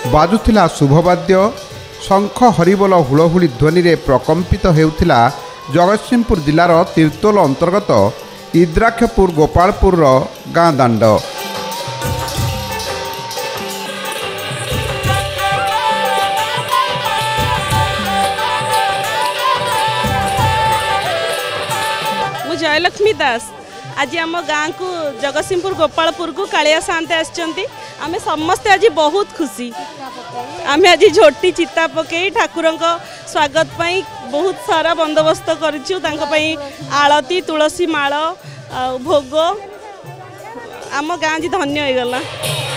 बाजुथिला शुभवाद्य शंख हरिबोल हुलहुली ध्वनि रे प्रकम्पित हेउथिला जगतसिंहपुर जिलार तीर्तोल अंतर्गत इद्राक्षपुर गोपालपुर गाँ दांड। जयलक्ष्मी दास आज आम गाँ को जगतसिंहपुर गोपालपुर को कालिया सान्ते आछंती आमे समस्ते आज बहुत खुशी। आमे आज झोटी चिता पकई ठाकुर स्वागत पाई बहुत सारा बंदोबस्त करिछु। तांको पाई आलती तुलसी माळ भोग आम गाँ जी धन्य हो गला।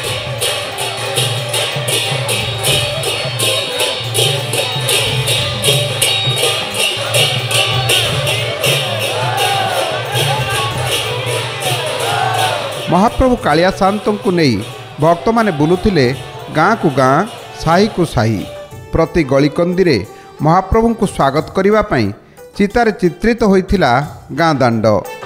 महाप्रभु कालिया सान्तों को नहीं भक्त माने बुलुथिले गाँ को गाँ साही को साही प्रति गलिकंदी महाप्रभु को स्वागत करने पाई चितार चित्रित होइथिला गाँ दांड।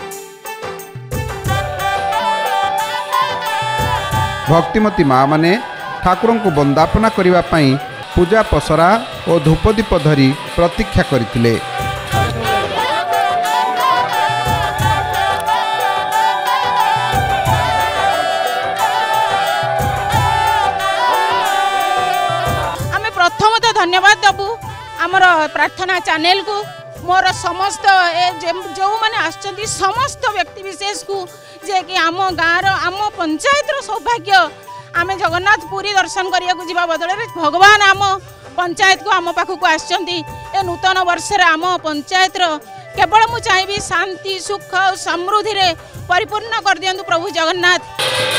भक्तिमती माँ माने ठाकुरों को वंदापना करने पाई पूजा पसरा और धूपदीप धरी प्रतीक्षा करथिले। धन्यवाद दबू आमर प्रार्थना चैनल को मोर समस्त जो मैंने आसचंती समस्त व्यक्ति विशेष को जे कि आम गाँव आम पंचायत सौभाग्य आम जगन्नाथ पुरी दर्शन करने को जीवा बदल भगवान आम पंचायत को आम पाखक आसचंती ए नूतन वर्ष आम पंचायत केवल मु चाहिए शांति सुख और समृद्धि रे परिपूर्ण कर दियंतु प्रभु जगन्नाथ।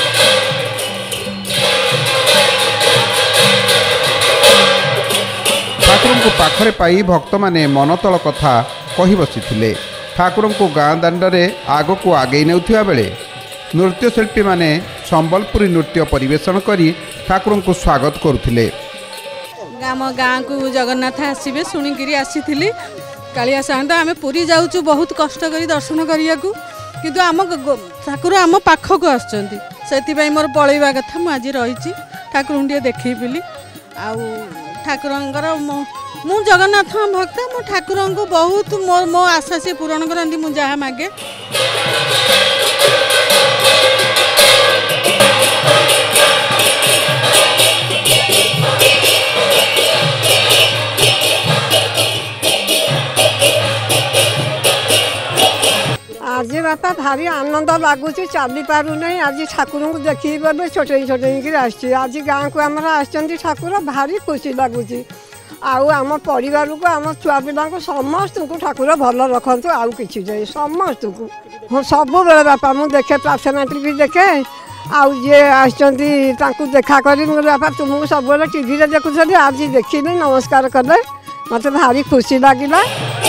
ठाकुर को पाखरे पाई भक्त माने मनतल कथा कही बसी ठाकुर को गाँ दांडे आग को आगे नेउथिबा बेले नृत्यशिल्पी माने संबलपुरी नृत्य परिवेशन करी ठाकुर को स्वागत करुथिले। आम गाँ को जगन्नाथ आसबे शुणिकी आसी कालिया सान्त आम पुरी जाऊँ बहुत कष्ट कर दर्शन करने को किंतु आम ठाकुर आम पाखक आसपाई मोर पलैवा कथा मुझे रही ठाकुर टे देखी पिली ठाकुर मु जगन्नाथ भक्त मो ठाकुर को बहुत मो आशा से पूरण करती मु जहाँ मागे। आज बापा भारी आनंद लगुच चली पारू नहीं आज ठाकुर को देखी बोले छोटे छोटे आज गाँव को आम ठाकुर भारी खुशी लगुच आम परिवार को आम छुआ पिला समस्त को ठाकुर भल रखु आउ कि समस्त को हाँ सब बेले बापा मुझे देखे प्रार्थना टीवी देखे आउ जे आसू देखा कर बापा तुमको सब टीवी देखुं आज देखिले नमस्कार कले मत भारी खुशी लगिला।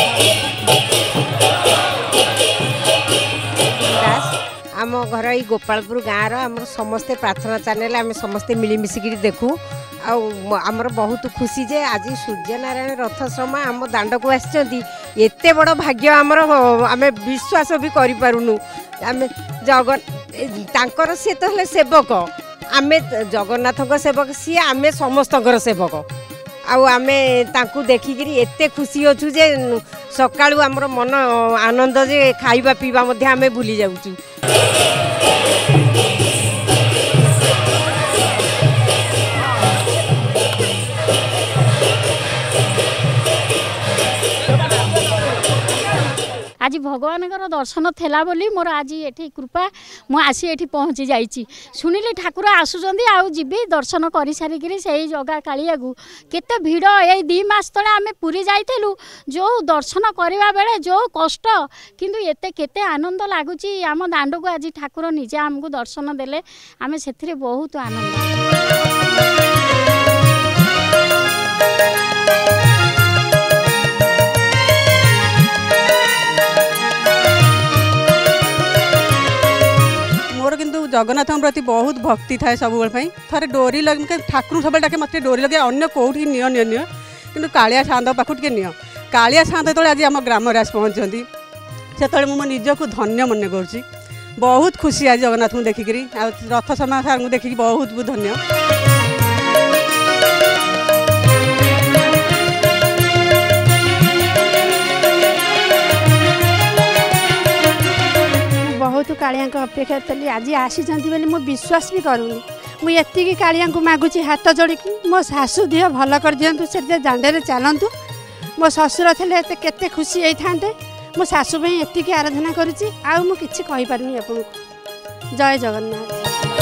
आम घर ये गोपालपुर गाँव आम समस्ते प्रार्थना चैनल आम समस्ते मिलमिशिक देखूँ आमर बहुत खुशी जे आज सूर्यनारायण रथ श्रमा आम दांड को आते बड़ भाग्य आमर आम विश्वास भी करूँ आम जगन सी तो है सेवक आम जगन्नाथ सेवक सी आम समस्त सेवक आम देखिकी एते खुशी अच्छु जे सकाळु आमर मन आनंद जे खाइबा पीवा आम भूली जाऊँ। आज भगवान दर्शन थेला बोली मोर आज ये कृपा मु आसी ये पहुँची जाइए शुणिली ठाकुर आसुँच आबी दर्शन कर सारिकी से जगह कालिया को केते भिड़ ये 2 मास तले आम पुरी जाइलु जो दर्शन करवा बेले जो कष्ट किंतु एते केते आनंद लगुच आम दांड को आज ठाकुर निजे आमको दर्शन देले आम से बहुत आनंद। जगन्नाथ प्रति बहुत भक्ति थाए सब थे डोरी लगे ठाकुर सब डाके मत डोरी लगे अन्य कौटी नि कि कालिया सान्त पाखु टे नि कालिया सान्त जो आज आम ग्राम आस पहुँचती से मुझे निजक धन्य मन कर बहुत खुशी आज जगन्नाथ को देखिकी रथ शर्मा सार को देखिकी बहुत बहुत धन्य। बहुत कालिया अपेक्षा थी आज आसी मु विश्वास भी करूनी मुझे कालिया मागुची हाथ जोड़िकी मो शाशु देह भल कर दिंतु से दांडे चलतु मो ससुर थे केते खुशी होते मो शाशु भाई एति आराधना करुच्ची आउ मु किछि कहि पारुनी आपको। जय जगन्नाथ।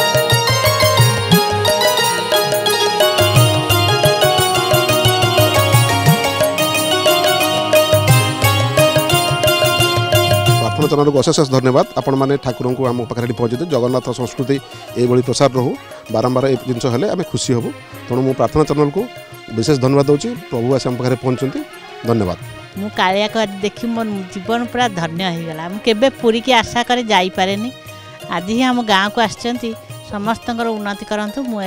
प्रार्थना चैनल को अशेष धन्यवाद। आपण मैंने ठाकुर को आम पाखे पहुँचे जगन्नाथ संस्कृति ये प्रसार रहू बारंबार ये जिन हेल्ले आम खुशी हबू तेणु मु प्रार्थना चैनल को विशेष धन्यवाद दूसरी प्रभु आस आम पाखे पहुँचती धन्यवाद। मु कालिया को देखी मोर जीवन पूरा धन्य होगला मुझे पूरी की आशा कर जापे आज ही आम गाँव को आसती समस्त उन्नति करूँ मुझे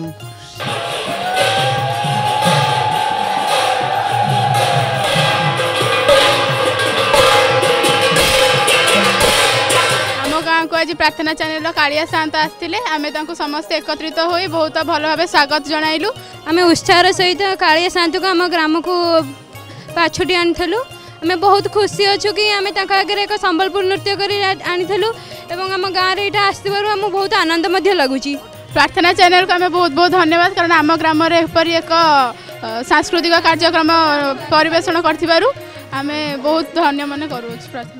गाँव को आज प्रार्थना चैनल कालिया शांत आसते आम समस्त एकत्रित हो बहुत भल भाव स्वागत जनइलु आम उत्साह सहित कालिया शांत को आम ग्राम को पाछुटी आनी आम बहुत खुशी अच्छु कि आम आगे एक संबलपुर नृत्य कर आनी आम गाँव में यहाँ आसवर आम बहुत आनंद लगुच। प्रार्थना चैनल को आम बहुत बहुत धन्यवाद कारण आम ग्राम एपरी एक सांस्कृतिक कार्यक्रम परिवेषण कर आम बहुत धन्य मन करूँ प्रार्थना।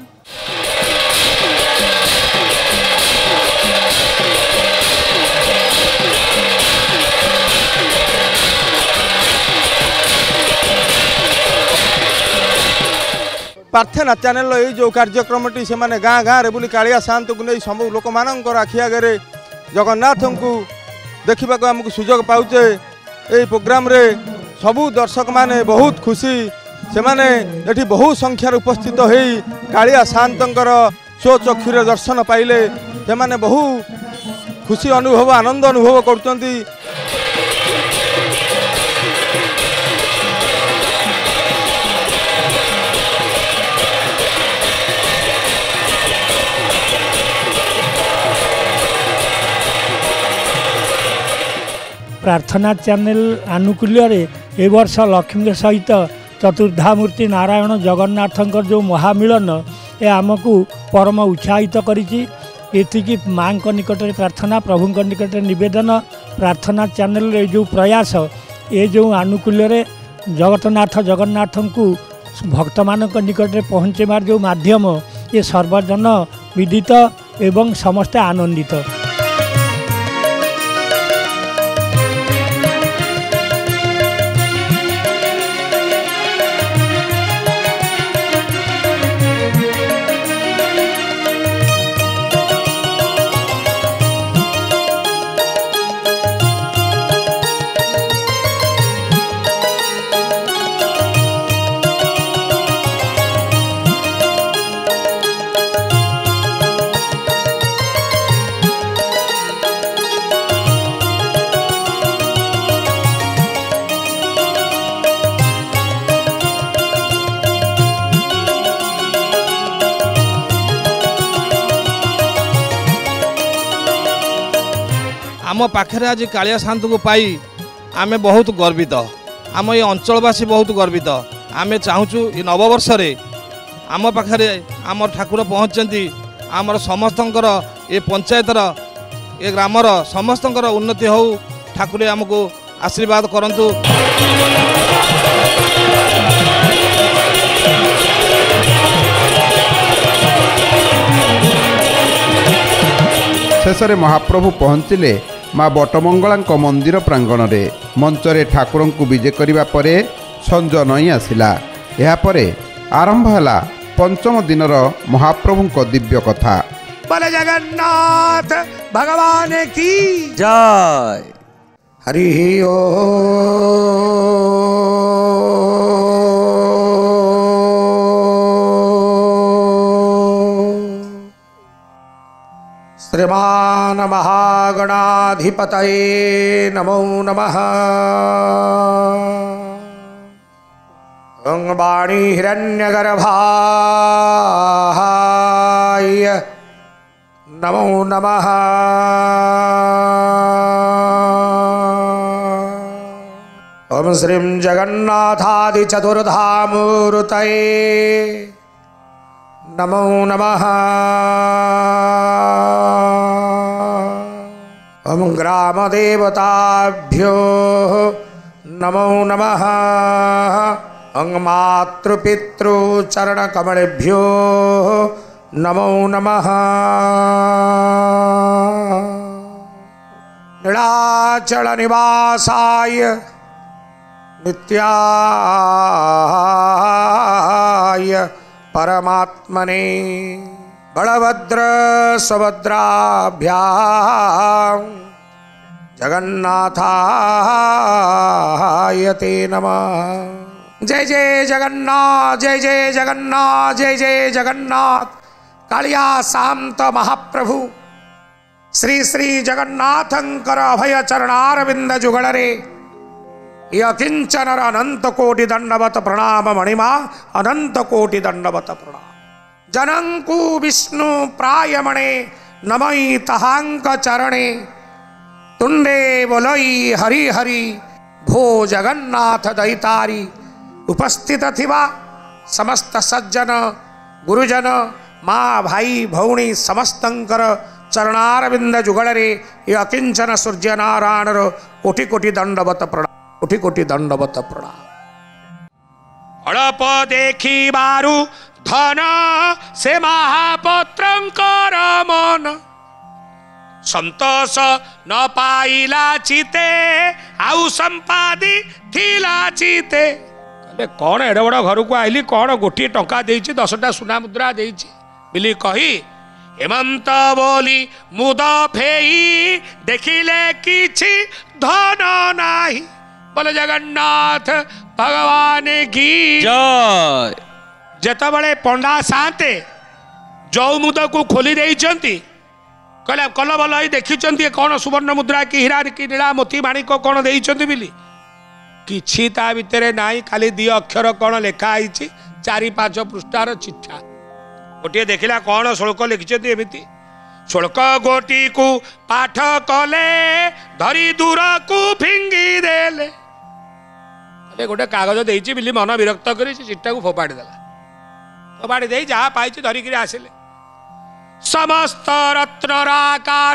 प्रार्थना चैनल ये जो कार्यक्रम से माने गाँ गाँव बुली कालिया शांत को नहीं सब लोक मान आखि आगे जगन्नाथ को देखा आमको सुजोग पाचे ये प्रोग्राम रे सबू दर्शक माने बहुत खुशी से माने ये बहु संख्यार उपस्थित हो कालिया शांतर स्वचक्षुरे दर्शन पाइले से माने बहु खुशी अनुभव आनंद अनुभव करचंती। प्रार्थना चैनल आनुकूल्य ए वर्ष लक्ष्मी सहित चतुर्धामूर्ति नारायण जगन्नाथ जो महामिलन ए आमको परम उत्साहित करी माँ निकट प्रार्थना प्रभु निकट निवेदन प्रार्थना चैनल जो प्रयास ये जो आनुकूल्य जगन्नाथ को भक्त मान निकट पहुँचेबार जो माध्यम ये सर्वजन विदित एवं समस्ते आनंदित। आम पाखे आज कालिया शांत को पाई आमे बहुत गर्वित आम ये अंचलवासी बहुत गर्वित आमे चाहूँ ये नववर्ष आम पाखे आम ठाकुर पहुँचती आमर समस्तंकर ये पंचायतर ये ग्रामर समस्तंकर उन्नति हो ठाकुर आमको आशीर्वाद करंतु। शेष में महाप्रभु पहुँचिले माँ बटमंगला मंदिर प्रांगण में मंचरे ठाकुर को विजे करने पर संज नई आसला। यापर आरंभ है पंचम दिनर महाप्रभु दिव्य कथा। बोले जगन्नाथ भगवान की जय। हरि ओम। श्रीमान महागणाधिपतये नमो नमः। वाणी हिरण्यगर्भाय नमो नमः। ओम श्रीं जगन्नाथादि चतुर्धामूर्तये नमो नमः। ओम ग्राम देवताभ्यो नमो नमः। ओम मातृपितृचरणकमलेभ्यो नमो नमः। नीलाचल निवासाय नित्याय परमात्मने बलभद्र सुभद्राभ्यां जगन्नाथाय ते नमः। जय जय जगन्नाथ, जय जय जगन्नाथ, जय जय जगन्नाथ। कालिया शांत महाप्रभु श्री श्री जगन्नाथंकर अभय चरणारविंद जुगलरे यकिंचनर अनंत कोटि दंडवत प्रणाम मणिमा अनंत कोटि दंडवत प्रणाम। जनंकु विष्णु प्रायमणे नमई तहांक चरणे तुंडे बोलई हरि हरि भो जगन्नाथ दैतारी। उपस्थित थिबा समस्त सज्जन गुरुजन माँ भाई भौणी समस्तंकर चरणारविंद जुगलरे अकिंचन सूर्य नारायणर कोटि कोटि दंडवत प्रणाम, कोटि कोटि दंडवत प्रणाम। अड़प देखी बारू धन से महापत्रंकर मन संतोष न पाइला चिते आउ संपादी थिला चिते। कौन एड बड़ घर को आइली कौन गोटे टंका देइछि 10टा सुना मुद्रा देइछि बिली कही हेमंत बोली मुद फेई देखिले किछि धन नाही। बोले जगन्नाथ भगवान की जय। जेतबळे पंडा साते जौ मुद को खोली देइछंती कहले कल बल देखिछंती कौन सुवर्ण मुद्रा की हीरा की नीला मोती माणिक कौन देइछंती बिली किछि ता भितरे नाही खाली 2 अक्षर कौन लेखा आइछि 4-5 पृष्ठार चिठा। गोटे देखिला कौन श्लोक लिखिछंती एमिति श्लोक गोटी को पाठ कले धरी दूर को फिंगी देले। गोटे कागज देइछि बिली मन विरक्त करी चिट्टा को फोपाड़ी देला। फोपाड़ी दे जहाँ पाई धरिकी आसिले समस्त रत्नराकार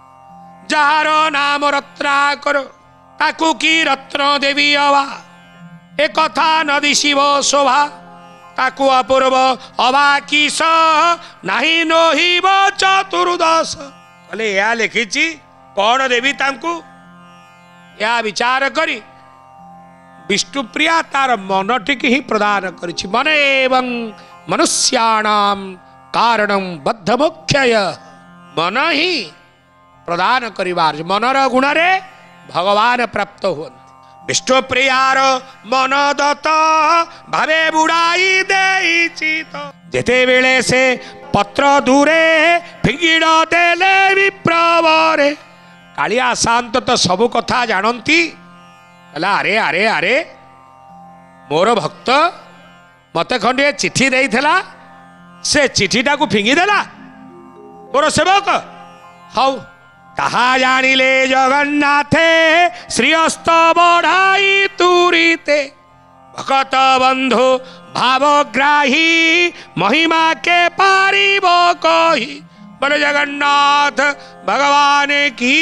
जार नाम रत्नाकर ताकू की रत्न देवी अवा ए कथा नदी शिव शोभा ताकू अपूर्व अवा किस नाही नोहिब चतुर्दश। कहले या लिखिछि कौन देवी तांकू या विचार करी विष्णुप्रिया तार मन टिक ही प्रदान करिछि। मन एवं मनुष्याणाम कारणम बद्ध मुख्यय मन ही प्रदान करिवार मनर गुण रे भगवान प्राप्त हुअन्ति। विष्णुप्रियार मन दत्त भावे बुड़ाई देइछि तो जेते बेले से पत्र दूरे फिंगिड़ देले विप्रवरे। कालिया शांत तो सब कथा जानती कहला अरे अरे अरे मोर भक्त मते खंडे चिठी देइथला से चिठीटा को फिंगी देला मोर सेवक हाउ कहा जानिले जगन्नाथे श्रीअस्त बढ़ाई तुरीते भगत बंधु भावग्राही महिमा के पारिब कही। बोले जगन्नाथ भगवान की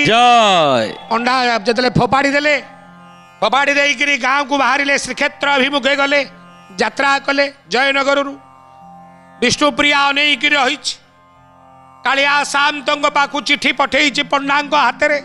जय। अंडा जतले फोपाड़ी देले फोपाड़ी देकरी गाँव को बाहरिले श्रीक्षेत्र अभिमुखे गले यात्रा कले जयनगर विष्णुप्रिया अनेक रही कालिया शांतों पाखु चिठी पठे पंडा हाथ में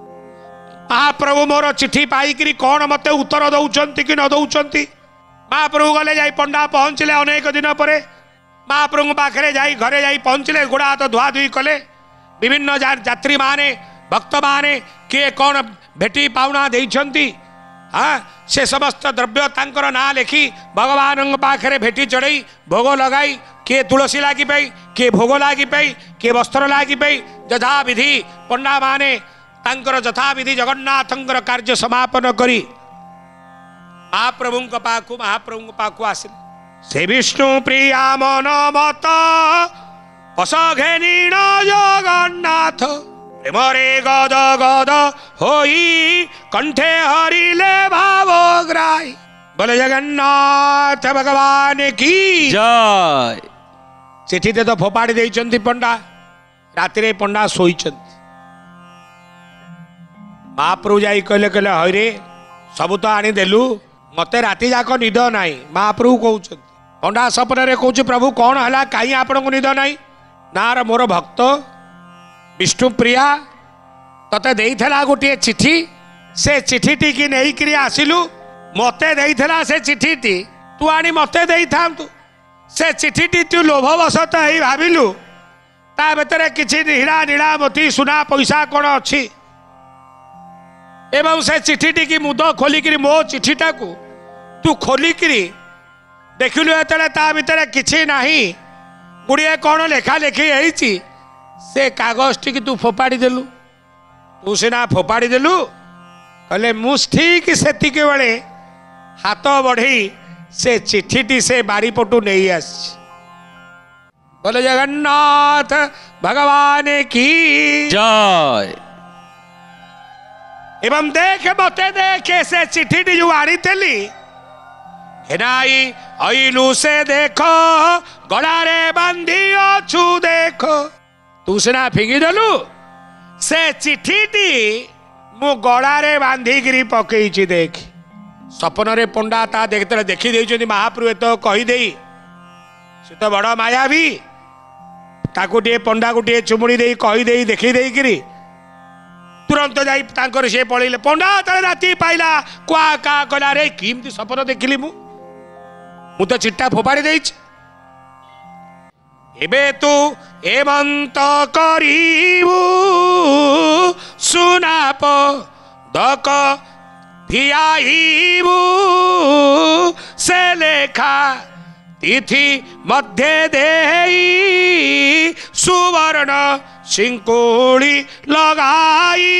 महाप्रभु मोर चिठी पाई कौन मते उत्तर दौरान कि न दौरान महाप्रभु गले जाई पंडा पहुँचले अनेक दिन पर महाप्रभु पाखे जाई घरे जाई पहुँचले गोड़ा हाथ धुआ धुई कले विभिन्न यात्री माने भक्त माने किए कौन भेटी पाउना देइछंती हाँ से समस्त द्रव्य तांकर ना लिखि भगवान पाखे भेटी चढ़ई भोग लगाई किए तुलसी लागी पाई किए भोग लागी पाई किए वस्त्र लागी पाई यथा विधि पंडा माने तांकर यथा विधि जगन्नाथंकर कार्य समापन करी महाप्रभु पाखु आसिले से विष्णु प्रिया मन मत पस घेनीण जगन्नाथ प्रेमरे गद गद होई कंठे हरिले भावग्राही। बोले जगन्नाथ भगवान की जय। चिठी तो फोपाड़ी देइछंती पंडा राति रे पंडा सोईछंती महाप्रभु जाई कहले कहले हईरे सब तो आनीदेलु मते राति जाक निद नाई। महाप्रभु कहते पंडा सपन कौच प्रभु कौन है कहीं आपण को निद नाई ना मोर भक्त विष्णुप्रिया तते देइथला गोटे चिठी से चिठीटी की नहीं आसिलु मते देइथला से चिठीटी तू आनी मते देई थांतु से चिठीटी तू लोभवशत ही भाविलु ता भीतर किछि हीरा नीला मोती सुना पैसा कौन अच्छी एवं से चिठीटी की मुद खोलिकी मो चिठीटा को तू खोलिकी देखिलु एतले ता भीतर किछि नाही गुड़िए कौन लेखा लेखी है से कागज टी तू फोपाड़ी देलु तू सीना फोपाड़ी देलु कहले मु ठीक सेतिक बेले हाथ बढ़ई से चिठीटी से बारीपटू नहीं आस बोले जगन्नाथ भगवान की जय। एवं देख मते देखे से चिठीटी जो आनी थी घेनाई अइलु से देखो गलारे बांधी अछु देखो तू सीना फिंगी देलु से चिठीटी मु गलारे बांधिकी पकईची देख सपन रे पंडा ता देखते देखी दे महाप्रभु तो कहीदे से तो बड़ माया भी ताकू टे पंडा को टे चुमुड़ी दे कहीदे देखी देकरी तुरंत जाई तांकर से पड़े पंडा तले राति पाइला क्या का कला रे किमती सपन देखिली मु तो चिट्टा फोपाड़ी देइछ एबे तू एमंत करीबू सुनाप दक धियाईबू से लेखा तिथि मध्य देई सुवर्ण सिंकुड़ी लगाई।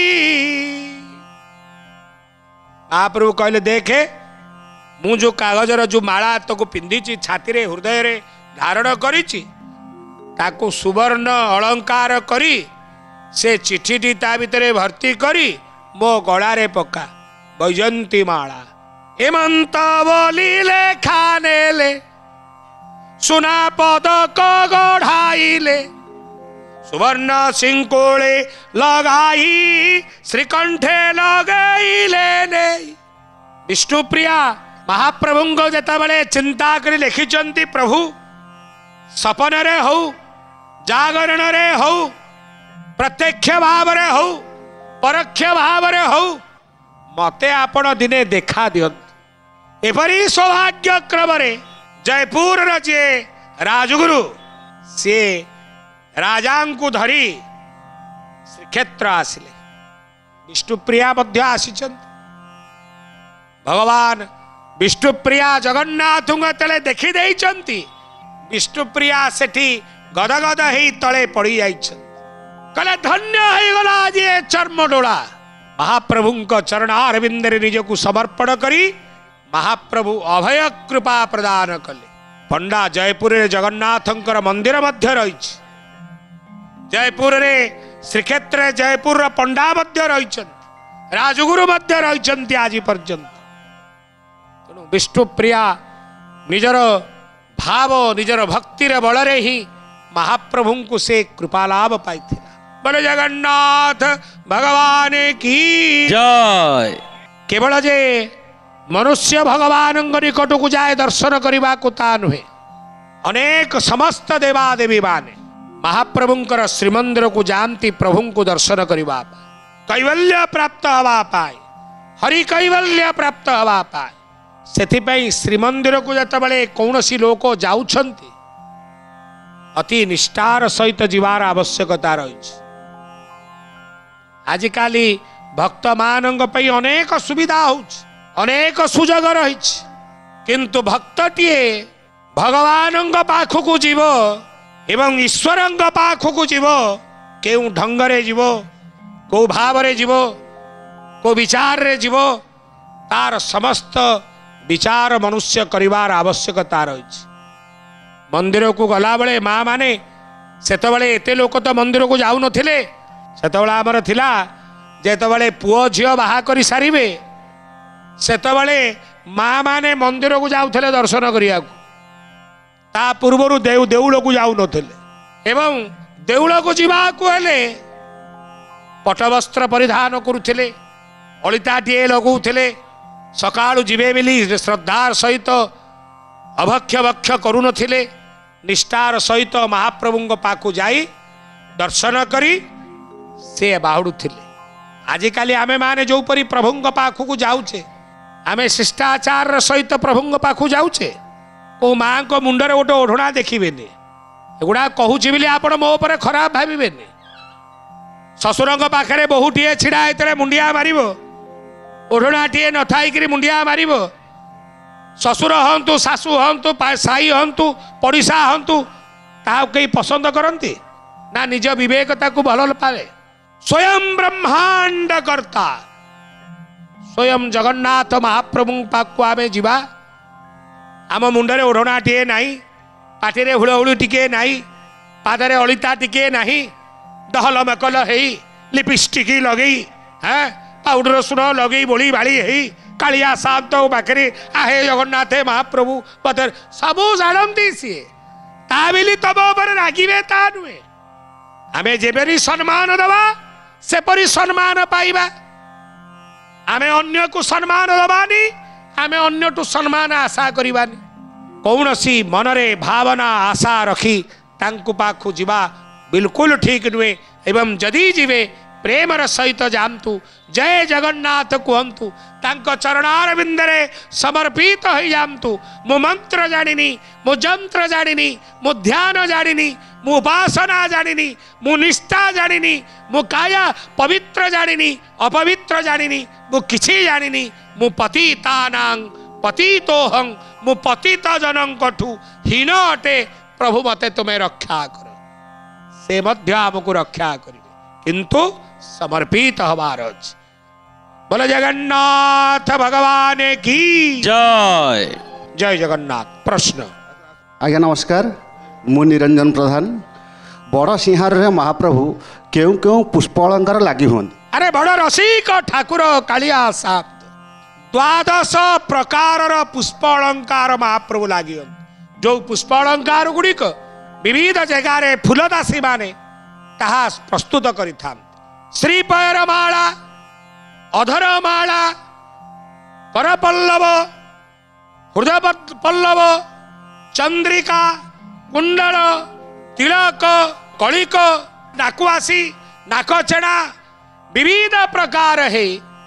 महाप्रभु कहले देखे मु जो कागजर जो माला तो को पिंधी छाती रे हृदय रे धारण करिछि ताकू सुवर्ण अलंकार करी से चिठीटी ता भितरे भर्ती करी मो गलारे पका वैजंती माला हेमंत बोली लेखा नेले सुना पदक गढ़ाइले सुवर्ण सिंकुड़े लगाई श्रीकंठे लगाइले नहीं। विष्णुप्रिया महाप्रभु जेतबले चिंता कर लिखिचंती प्रभु सपन रे हो जागरण रे हो प्रत्यक्ष भाव रे हो परोक्ष भाव रे हो मते आपण दिने देखा दियंत एपरी सौभाग्य क्रम रे जयपुर जे राजगुरु से राजांकु धरी श्रीक्षेत्र आसिले विष्णुप्रिया मध्य आसीचंत भगवान विष्णुप्रिया जगन्नाथ तले देखी देइचंती विष्णुप्रिया सेठी गदगद ही तले पड़ी जाइछन कले धन्य हो गला आज चर्म डोला महाप्रभु चरणारविंद निजको समर्पण करी महाप्रभु अभय कृपा प्रदान कले। पंडा जयपुर रे जगन्नाथंकर मंदिर मध्य रही जयपुर रे श्रीक्षेत्र जयपुर पंडा मध्य रही राजगुरु मध्य रही आज पर्यंत तेणु विष्णुप्रिया निजर भाव निजर भक्तिर बल ही महाप्रभु को से कृपालाभ पाई बोले जगन्नाथ भगवान की जय। केवल जे मनुष्य भगवान निकट को जाए दर्शन करने को ता नुहे अनेक समस्त देवादेवी माने महाप्रभुंकर श्रीमंदिर को जानती प्रभु को दर्शन करने कैवल्य प्राप्त हवा पाए हरि कैवल्य प्राप्त हवा पाए से श्रीमंदिर को जिते कौन सी लोक जाउछंती अति निष्ठार सहित जीवार आवश्यकता रही आजिकाली भक्त मानंग पई अनेक सुविधा हो अनेक सुजोग रही किंतु भक्तटीए भगवान पाखक जीव एवं ईश्वर पाखक जीव केउ ढंगरे जीव को भाव रे जीव को विचार रे जीव तार समस्त विचार मनुष्य करिवार आवश्यकता रही मंदिर को गला बेले माँ माने सेतबले एते लोक तो मंदिर को जाऊ नथिले सेतबले आमर थिला जेतबले पुओ झियो बाहा करी सारिबे सेतबले माँ माने मंदिर को जाउथले दर्शन करिया ता पूर्वरु देउल को जाऊ नथिले एवं देउल को जीवा को हेले पटवस्त्र परिधान करुथिले ଅଳିତାଟିଏ ଲଗାଉଥିଲେ ସକାଳୁ ଯିବେ ବୋଲି ଶ୍ରଦ୍ଧାର ସହିତ ଅଭକ୍ଷ ଭକ୍ଷ କରୁନଥିଲେ ନିଷ୍ଠାର ସହିତ ମହାପ୍ରଭୁଙ୍କ ପାଖକୁ ଯାଇ ଦର୍ଶନ କରି ସେ ବାହୁଡ଼ୁଥିଲେ। ଆଜିକାଲି ଆମେମାନେ ଯେଉଁପରି ପ୍ରଭୁଙ୍କ ପାଖକୁ ଯାଉଛେ ଆମେ ଶିଷ୍ଟାଚାରର ସହିତ ପ୍ରଭୁଙ୍କ ପାଖକୁ ଯାଉଛେ। କେଉଁ ମାଆଙ୍କ ମୁଣ୍ଡରେ ଗୋଟେ ଓଢ଼ଣା ଦେଖିବେନି। ଏଗୁଡ଼ା କହୁଛି ବୋଲି ଆପଣ ମୋ ଉପରେ ଖରାପ ଭାବିବେନି। ଶ୍ୱଶୁରଙ୍କ ପାଖରେ ବୋହୂଟିଏ ଛିଡ଼ା ହେଇଥିଲେ ମୁଣ୍ଡିଆ ମାରିବ, ଓଢ଼ଣାଟିଏ ନଥାଇକିରି ମୁଣ୍ଡିଆ ମାରିବ। ଶ୍ୱଶୁର ହୁଅନ୍ତୁ, ଶାଶୁ ହୁଅନ୍ତୁ, ସାଇ ହୁଅନ୍ତୁ, ପଡ଼ିଶା ହୁଅନ୍ତୁ, ତାହାକୁ କେହି ପସନ୍ଦ କରନ୍ତି ନା ନିଜ ବିବେକ ତାକୁ ଭଲ ପାଏ? ସ୍ୱୟଂ ବ୍ରହ୍ମାଣ୍ଡ କର୍ତ୍ତା ସ୍ୱୟଂ ଜଗନ୍ନାଥ ମହାପ୍ରଭୁଙ୍କ ପାଖକୁ ଆମେ ଯିବା। ଆମ ମୁଣ୍ଡରେ ଓଢ଼ଣାଟିଏ ନାହିଁ, ପାଟିରେ ହୁଳହୁଳି ଟିକିଏ ନାହିଁ, ପାଦରେ ଅଳିତା ଟିକିଏ ନାହିଁ, ଡହଲ ମକଲ ହେଇ ଲିପଷ୍ଟିକ୍ ଲଗେଇ ପାଉଡର ସୁର ଲଗେଇ ବୋଳି ବାଳି ହେଇ କାଳିଆ ସାନ୍ତ ପାଖରେ ଆହେ ଜଗନ୍ନାଥ ମହାପ୍ରଭୁ ପଦରେ ସବୁ ଜାଣନ୍ତି ସିଏ। ତା ବୋଲି ତମ ଉପରେ ରାଗିବେ ତା ନୁହେଁ। ଆମେ ଯେପରି ସମ୍ମାନ ଦେବା ସେପରି ସମ୍ମାନ ପାଇବା। ଆମେ ଅନ୍ୟକୁ ସମ୍ମାନ ଦେବାନି, ଆମେ ଅନ୍ୟଠୁ ସମ୍ମାନ ଆଶା କରିବାନି। କୌଣସି ମନରେ ଭାବନା ଆଶା ରଖି ତାଙ୍କୁ ପାଖକୁ ଯିବା ବିଲକୁଲ ଠିକ ନୁହେଁ। ଏବଂ ଯଦି ଯିବେ ପ୍ରେମର ସହିତ ଯାଆନ୍ତୁ, ଜୟ ଜଗନ୍ନାଥ କୁହନ୍ତୁ, ତାଙ୍କ ଚରଣାର ବିନ୍ଦରେ ସମର୍ପିତ ହୋଇଯାଆନ୍ତୁ। ମୁଁ ମନ୍ତ୍ର ଜାଣିନି, ମୁଁ ଯନ୍ତ୍ର ଜାଣିନି, ମୁଁ ଧ୍ୟାନ ଜାଣିନି, ମୁଁ ଉପାସନା ଜାଣିନି, ମୁଁ ନିଷ୍ଠା ଜାଣିନି, ମୁଁ କାୟା ପବିତ୍ର ଜାଣିନି, ଅପବିତ୍ର ଜାଣିନି, ମୁଁ କିଛି ଜାଣିନି, ମୁଁ ପତିତାନାଂ ପତିତୋହଂ, ମୁଁ ପତିତ ଜନଙ୍କଠୁ ହୀନ ଅଟେ, ପ୍ରଭୁ ମୋତେ ତୁମେ ରକ୍ଷା କର। ସେ ମଧ୍ୟ ଆମକୁ ରକ୍ଷା କରିବେ, କିନ୍ତୁ समर्पित हमार अछि। बोले जगन्नाथ भगवान की जय। जय जगन्नाथ। प्रश्न। आज्ञा नमस्कार, मु निरंजन प्रधान। बड़ सिंहार महाप्रभु केउ केउ पुष्प अलंकार लागि हुन? अरे बड़ रसिक ठाकुर कालिया सात 12 प्रकार पुष्प अलंकार महाप्रभु लागि हुन। जो पुष्प अलंकार गुड़िक विविध जगार फूलदासी माने ताहा प्रस्तुत करिथान। श्रीपयर माला, अधर माला, करपल्लव, हृदय पल्लव, चंद्रिका, कुंडल, तिलक, कलिक, नाकुआसी, नाकचेना विविध प्रकार है।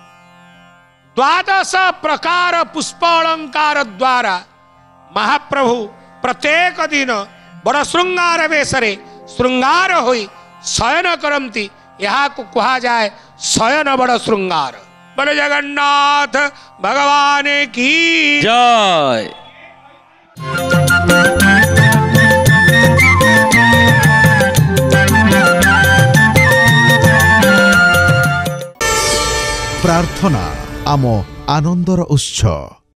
12 प्रकार पुष्प अलंकार द्वारा महाप्रभु प्रत्येक दिन बड़ श्रृंगार वेशरे श्रृंगार होई शयन करती। यहाँ को कहा जाए शयन बड़ श्रृंगार। बोले जगन्नाथ भगवान की जय। प्रार्थना आम आनंदर उत्सव।